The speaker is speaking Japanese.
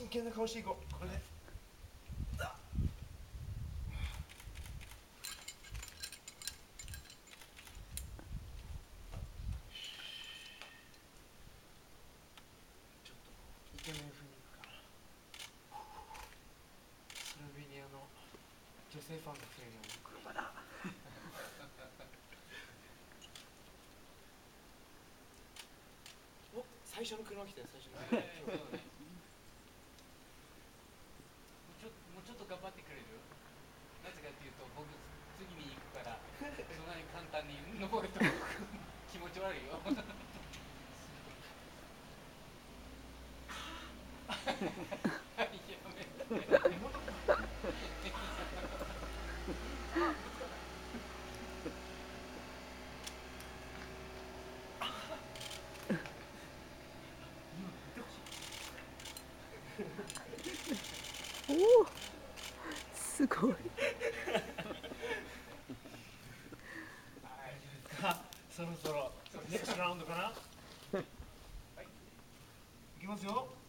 真剣な顔していこう。これでちょっとイケメン風にいくかな。スロベニアの女性ファンが増えるように。車だお、最初の車来たよ、最初の車。 そうね。もうちょっと頑張ってくれる？なぜかっていうと、僕次に行くから、そんなに簡単に登ると気持ち悪いよ。やめて。 おお、すごい。 そろそろネクストラウンドかな。いきますよ。